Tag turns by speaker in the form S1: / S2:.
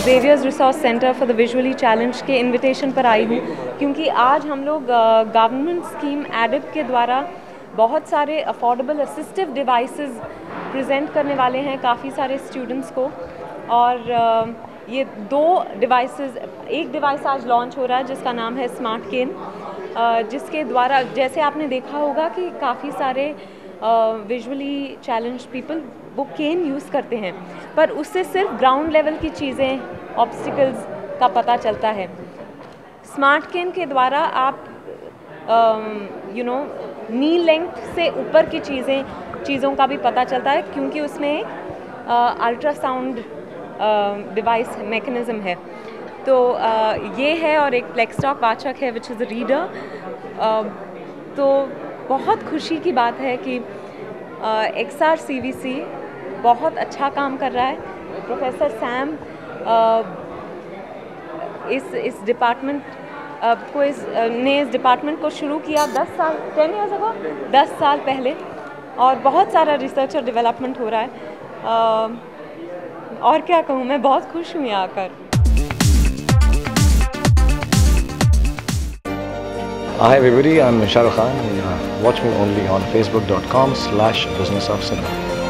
S1: Xavier's resource centre for the visually challenge के invitation पर आई हूँ, क्योंकि आज हम लोग गवर्नमेंट स्कीम एडिप के द्वारा बहुत सारे अफोर्डेबल असिस्टिव डिवाइसेस प्रेजेंट करने वाले हैं काफ़ी सारे स्टूडेंट्स को। और ये 2 डिवाइसेस, एक डिवाइस आज लॉन्च हो रहा है जिसका नाम है स्मार्ट केन, जिसके द्वारा जैसे आपने देखा होगा कि काफ़ी सारे विजुअली चैलेंज पीपल वो केन यूज़ करते हैं, पर उससे सिर्फ ग्राउंड लेवल की चीज़ें, ऑब्स्टिकल्स का पता चलता है। स्मार्ट केन के द्वारा आप नी लेंथ से ऊपर की चीज़ों का भी पता चलता है, क्योंकि उसमें एक अल्ट्रासाउंड डिवाइस मैकेनिज़्म है। तो ये है, और एक प्लेक्सटॉक वाचक है विच इज़ अ रीडर। तो बहुत खुशी की बात है कि XRCVC बहुत अच्छा काम कर रहा है। प्रोफेसर सैम इस डिपार्टमेंट ने इस डिपार्टमेंट को शुरू किया 10 years ago, 10 साल पहले, और बहुत सारा रिसर्च और डेवलपमेंट हो रहा है। और क्या कहूँ, मैं बहुत खुश हूँ यहाँ आकर।
S2: Hi everybody, I'm Shah Rukh Khan. Watch me only on facebook.com/businessofcinema.